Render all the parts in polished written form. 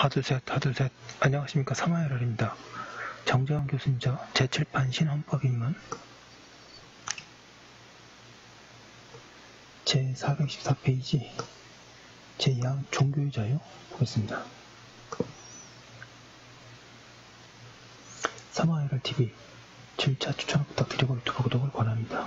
하드셋. 안녕하십니까. 사마열혈입니다. 정재환 교수님저 제7판 신헌법 입문 제414페이지 제2항 종교의 자유 보겠습니다. 사마열혈TV 7차 추천을 부탁드리고 유튜브 구독을 권합니다.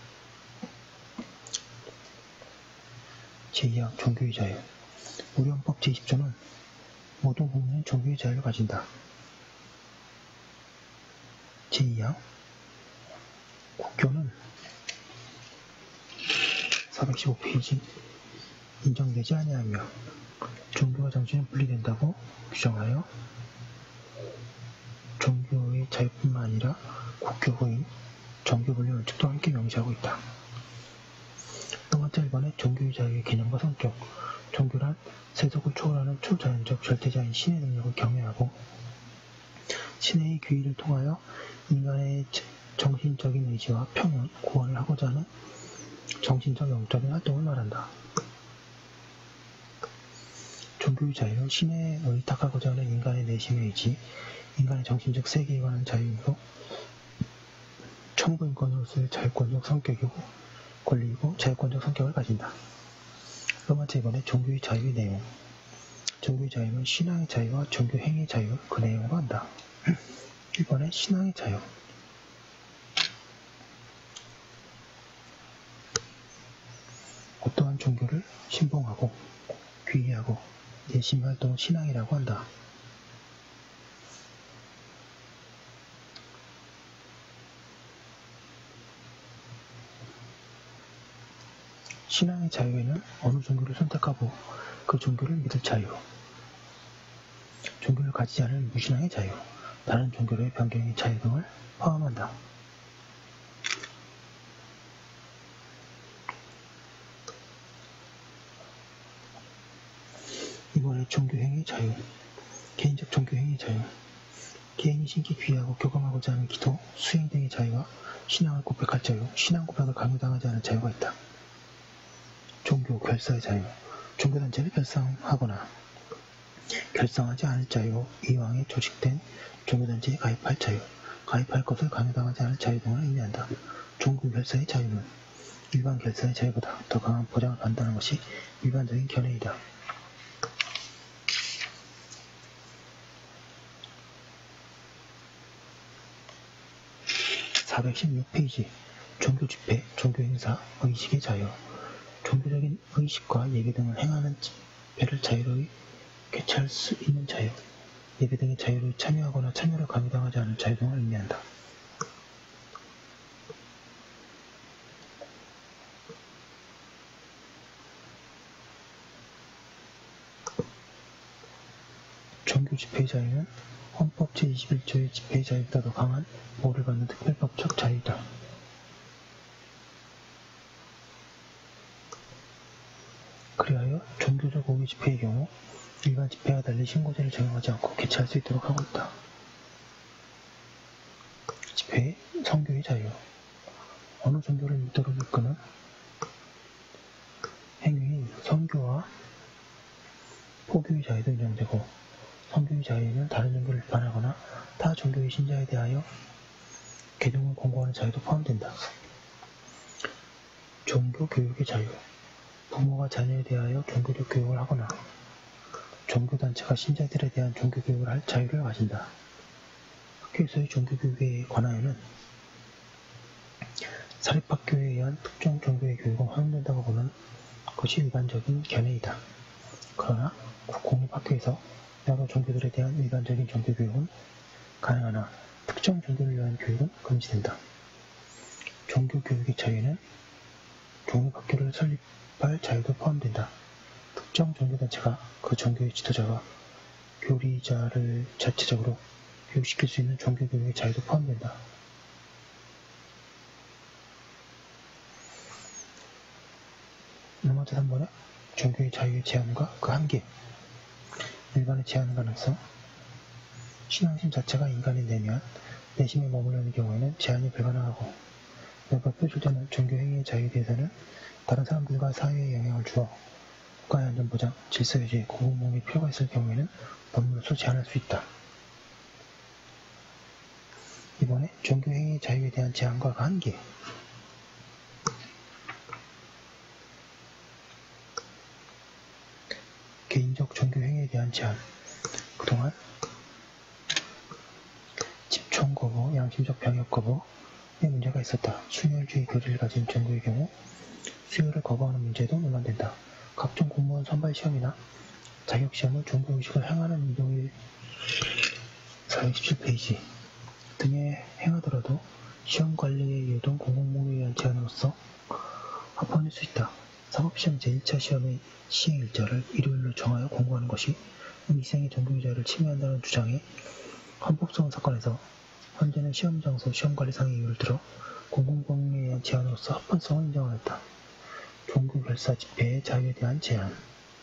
제2항 종교의 자유. 우리 헌법 제20조는 모든 국민은 종교의 자유를 가진다. 제2항 국교는 415페이지 인정되지 아니하며 종교와 정치는 분리된다고 규정하여 종교의 자유뿐만 아니라 국교의 정교 분리 원칙도 함께 명시하고 있다. 또한째 1번의 종교의 자유의 개념과 성격. 종교란 세속을 초월하는 초자연적 절대자인 신의 능력을 경외하고 신의 귀의를 통하여 인간의 정신적인 의지와 평온, 구원을 하고자 하는 정신적 영적인 활동을 말한다. 종교의 자유는 신에 의탁하고자 하는 인간의 내심의 의지, 인간의 정신적 세계에 관한 자유이고 청구인권으로서의 자유권적 성격이고 권리이고 자유권적 성격을 가진다. 그러면서 이번에 종교의 자유의 내용. 종교의 자유는 신앙의 자유와 종교 행위의 자유, 그 내용으로 한다. 1번에 신앙의 자유. 어떠한 종교를 신봉하고 귀의하고 내심 활동을 신앙이라고 한다. 신앙의 자유에는 어느 종교를 선택하고 그 종교를 믿을 자유, 종교를 가지지 않은 무신앙의 자유, 다른 종교로의 변경의 자유 등을 포함한다. 이번에 종교행위 자유. 개인적 종교행위 자유. 개인이 신께 귀의하고 교감하고자 하는 기도, 수행 등의 자유와 신앙을 고백할 자유, 신앙 고백을 강요당하지 않은 자유가 있다. 종교 결사의 자유. 종교단체를 결성하거나 결성하지 않을 자유, 이왕에 조직된 종교단체에 가입할 자유, 가입할 것을 강요당하지 않을 자유 등을 의미한다. 종교 결사의 자유는 일반 결사의 자유보다 더 강한 보장을 받는다는 것이 일반적인 견해이다. (416페이지) 종교집회, 종교행사, 의식의 자유. 종교적인 의식과 예배 등을 행하는 집회를 자유로이 개최할 수 있는 자유, 예배 등의 자유로이 참여하거나 참여를 강요당하지 않은 자유 등을 의미한다. 종교 집회의 자유는 헌법 제21조의 집회의 자유보다 더 강한 보호를 받는 특별법적 자유이다. 그리하여 종교적 오해 집회의 경우 일반 집회와 달리 신고제를 적용하지 않고 개최할 수 있도록 하고 있다. 집회, 선교의 자유. 어느 종교를 믿도록 이끄는 행위인 선교와 포교의 자유도 인정되고 선교의 자유에는 다른 종교를 비판하거나 타 종교의 신자에 대하여 개종을 권고하는 자유도 포함된다. 종교 교육의 자유. 부모가 자녀에 대하여 종교적 교육을 하거나 종교단체가 신자들에 대한 종교교육을 할 자유를 가진다. 학교에서의 종교교육에 관하여는 사립학교에 의한 특정 종교의 교육은 허용된다고 보는 것이 일반적인 견해이다. 그러나 공립학교에서 여러 종교들에 대한 일반적인 종교교육은 가능하나 특정 종교를 위한 교육은 금지된다. 종교교육의 자유에는 공립학교를 설립할 자유도 포함된다. 특정 종교단체가 그 종교의 지도자가 교리자를 자체적으로 교육시킬 수 있는 종교교육의 자유도 포함된다. 나머지 3번에 종교의 자유의 제한과 그 한계. 일반의 제한 가능성. 신앙심 자체가 인간의 내심에 머무르는 경우에는 제한이 불가능하고 여기서 표출되는 종교행위의 자유에 대해서는 다른 사람들과 사회에 영향을 주어 국가의 안전보장, 질서유지에 공공복무의 필요가 있을 경우에는 법률로서 제한할 수 있다. 이번에 종교행위의 자유에 대한 제한과 한계. 개인적 종교행위에 대한 제한. 그동안 집총 거부, 양심적 병역 거부에 문제가 있었다. 순혈주의 교리를 가진 종교의 경우 수혈을 거부하는 문제도 논란된다. 각종 공무원 선발시험이나 자격시험을 종교의식을 행하는 이동일 427페이지 등에 행하더라도 시험관리에 이어둔 공공복무에 의한 제한으로서 합헌일 수 있다. 사법시험 제1차 시험의 시행일자를 일요일로 정하여 공고하는 것이 미생의 종교의 자유를 침해한다는 주장의 헌법소원 사건에서 헌재는 시험장소, 시험관리상의 이유를 들어 공공복무에 의한 제한으로서 합헌성을 인정하였다. 종교결사 집회의 자유에 대한 제한.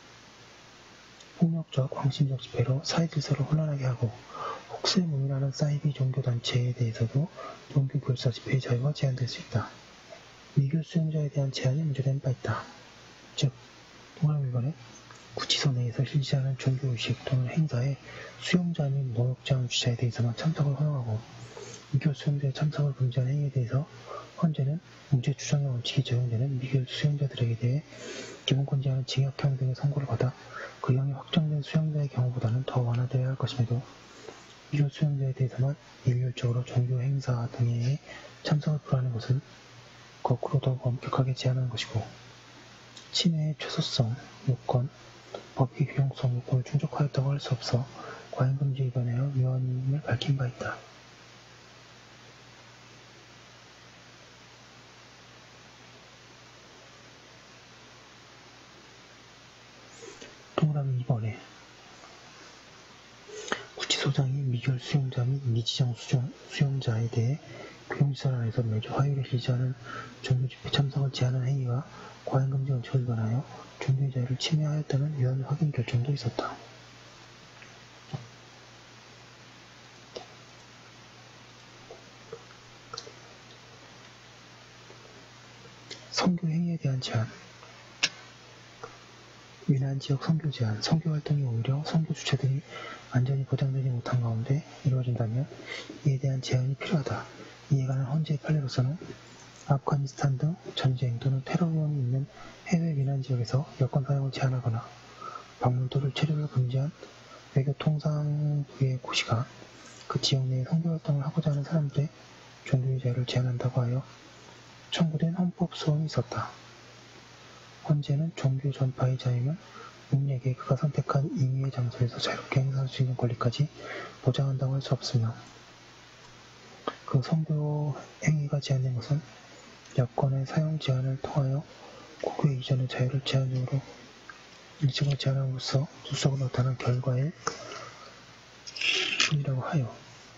폭력적, 광심적 집회로 사회질서를 혼란하게 하고 혹세 무민하는 사이비 종교단체에 대해서도 종교결사 집회의 자유가 제한될 수 있다. 미교 수용자에 대한 제한이 문제된 바 있다. 즉, 동아일보는 구치소 내에서 실시하는 종교의식 또는 행사에 수용자 및 노역장 주자에 대해서만 참석을 허용하고 미교 수용자의 참석을 금지하는 행위에 대해서 헌재는 무죄 추정의 원칙이 적용되는 미교 수용자들에게 대해 기본권 제한은 징역형 등의 선고를 받아 그 형이 확정된 수용자의 경우보다는 더 완화되어야 할 것임에도 미교 수용자에 대해서만 일률적으로 종교 행사 등에 참석을 불허하는 것은 거꾸로 더욱 엄격하게 제한하는 것이고 침해의 최소성, 요건, 법의 효용성 요건을 충족하였다고 할 수 없어 과잉금지 위반하여 위헌임을 밝힌 바 있다. 동그라미 2번에 구치소장이 미결 수용자 및 미지정 수용자에 대해 교육시설 안에서 매주 화요일에 실시하는 종교집회 참석을 제한한 행위가 과잉금지 원칙을 위반하여 종교의 자유를 침해하였다는 위헌 확인 결정도 있었다. 선교행위에 대한 제한. 위난지역 선교 제한. 선교활동이 오히려 선교 주체들이 안전이 보장되지 못한 가운데 이루어진다면 이에 대한 제한이 필요하다. 이에 관한 헌재의 판례로서는 아프가니스탄 등 전쟁 또는 테러 위험이 있는 해외 위난지역에서 여권 사용을 제한하거나 방문토를 체류를 금지한 외교통상부의 고시가 그 지역 내에 선교활동을 하고자 하는 사람들의 종교의 자유를 제한한다고 하여 청구된 헌법소원이 있었다. 헌재는 종교 전파의 자유는 문에게 그가 선택한 임의의 장소에서 자유롭게 행사할 수 있는 권리까지 보장한다고 할 수 없으며 그 선교 행위가 제한된 것은 여권의 사용 제한을 통하여 국외 이전의 자유를 제한적으로 일찍을 제한함으로써 출석을 나타난 결과일 뿐이라고 하여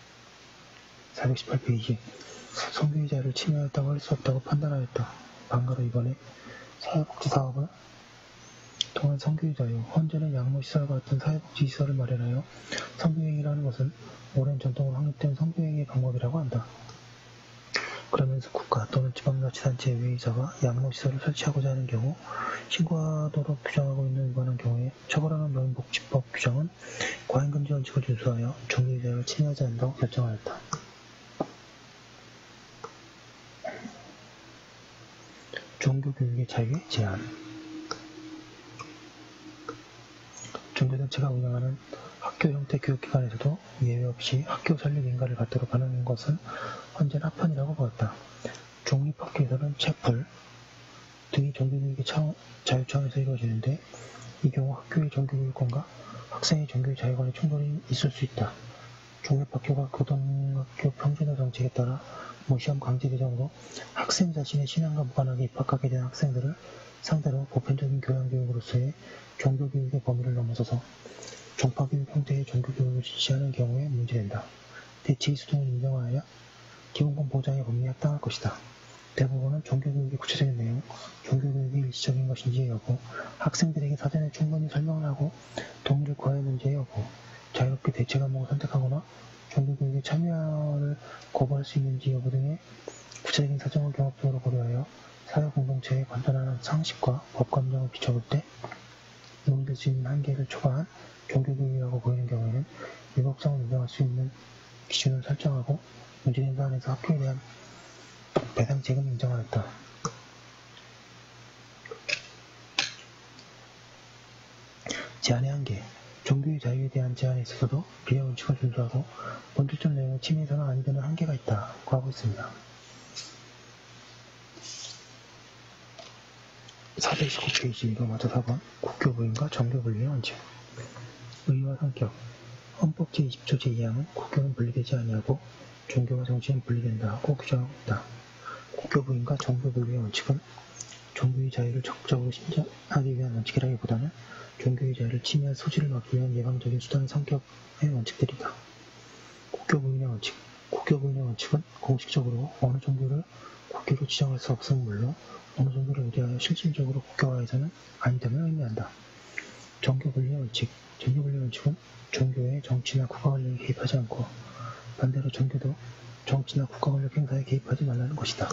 418페이지 선교의 자유를 침해하였다고 할 수 없다고 판단하였다. 반가로 이번에 사회복지사업을 통한 선교의 자유, 헌재는 양로시설과 같은 사회복지시설을 마련하여 선교행위라는 것은 오랜 전통으로 확립된 선교행위의 방법이라고 한다. 그러면서 국가 또는 지방자치단체의 외의자가 양로시설을 설치하고자 하는 경우 신고하도록 규정하고 있는 위반한 경우에 처벌하는 노인복지법 규정은 과잉금지 원칙을 준수하여 종교의 자유를 침해하지 않는다고 결정하였다. 종교교육의 자유의 제한. 종교단체가 운영하는 학교 형태 교육기관에서도 예외 없이 학교 설립 인가를 갖도록 하는 것은 헌재는 합헌이라고 보았다. 종립학교에서는 채플 등이 종교교육의 자유 차원에서 이루어지는데 이 경우 학교의 종교교육권과 학생의 종교의 자유 간의 충돌이 있을 수 있다. 종립학교가 고등학교 평준화 정책에 따라 시험 강제 개정으로 학생 자신의 신앙과 무관하게 입학하게 된 학생들을 상대로 보편적인 교양교육으로서의 종교교육의 범위를 넘어서서 종파교육 형태의 종교교육을 실시하는 경우에 문제된다. 대체의 수준을 인정하여야 기본권 보장의 법리에 합당할 것이다. 대부분은 종교교육의 구체적인 내용, 종교교육이 일시적인 것인지의 여부, 학생들에게 사전에 충분히 설명을 하고 동의를 구하는 문제의 여부, 자유롭게 대체 과목을 선택하거나 종교교육에 참여를 거부할 수 있는지 여부 등의 구체적인 사정을 종합적으로 고려하여 사회공동체의 간단한 상식과 법감정을 비춰볼 때 논의될 수 있는 한계를 초과한 종교불이라고 보이는 경우에는 위법성을 인정할 수 있는 기준을 설정하고 문제된 사안에서 학교에 대한 배상 책임을 인정하였다. 제한의 한계. 종교의 자유에 대한 제한에 있어서도 비례 원칙을 준수하고 본질적 내용을 침해해서는 아니 되는 한계가 있다고 하고 있습니다. 429페이지 로마서 4번 국교 부인과 정교 분리의 원칙. 의와 성격. 헌법 제20조 제2항은 국교는 분리되지 아니하고 종교와 정치는 분리된다고 규정하고 있다. 국교 부인과 정교 분리의 원칙은 종교의 자유를 적극적으로 신장하기 위한 원칙이라기보다는 종교의 자유를 침해할 소지를 막기 위한 예방적인 수단의 성격의 원칙들이다. 국교 부인의 원칙. 국교 부인의 원칙은 공식적으로 어느 종교를 국교로 지정할 수 없음은 물론 어느 종교를 의뢰하여 실질적으로 국교화해서는 아니됨을 의미한다. 정교 분리의 원칙. 정교 분리의 원칙은 종교의 정치나 국가 권력에 개입하지 않고 반대로 종교도 정치나 국가 권력 행사에 개입하지 말라는 것이다.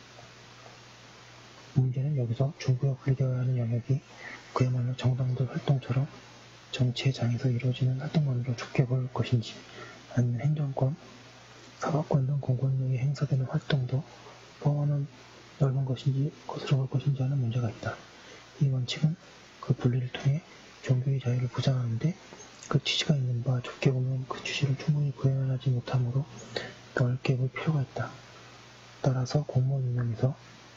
문제는 여기서 종교와 분리되어야 하는 영역이 그야말로 정당들 활동처럼 정치의 장에서 이루어지는 활동만으로 좁게 볼 것인지 아니면 행정권, 사법권 등 공권력이 행사되는 활동도 포함하는 넓은 것으로 볼 것인지 하는 문제가 있다. 이 원칙은 그 분리를 통해 종교의 자유를 보장하는데 그 취지가 있는 바 좁게 보면 그 취지를 충분히 구현하지 못하므로 넓게 볼 필요가 있다. 따라서 공무원 임명에서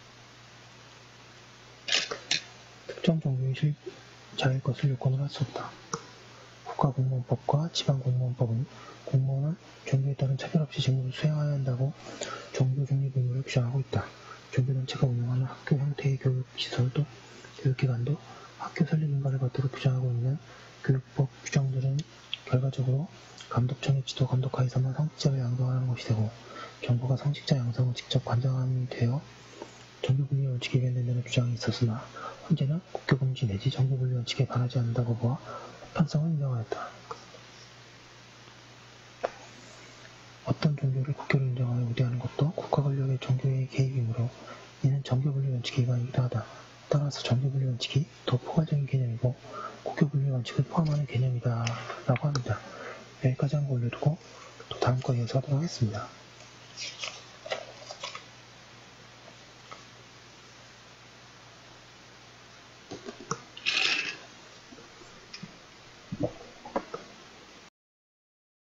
특정 종교의 자유의 것을 요건으로 할 수 없다. 국가공무원법과 지방공무원법은 공무원은 종교에 따른 차별 없이 직무를 수행해야 한다고 종교 중립 의무를 규정하고 있다. 종교단체가 운영하는 학교 형태의 교육시설도 교육기관도 학교 설립 인가를 받도록 규정하고 있는 교육법 규정들은 결과적으로 감독청의 지도 감독하에서만 성직자를 양성하는 것이 되고 정부가 성직자 양성을 직접 관장함이 되어 종교분리 원칙에 관련되는 주장이 있었으나 현재는 국교금지 내지 종교분리 원칙에 반하지 않는다고 보아 합헌성을 인정하였다. 어떤 종교를 국교로 인정하여 우대하는 것도 국가 권력의 종교의 개입이므로 이는 종교분리 원칙의 위반이기도 하다. 따라서 종교분리 원칙이 더 포괄적인 개념이고 국교분리 원칙을 포함하는 개념이다 라고 합니다. 여기까지 한 거 올려두고 또 다음 거 이어서 하도록 하겠습니다.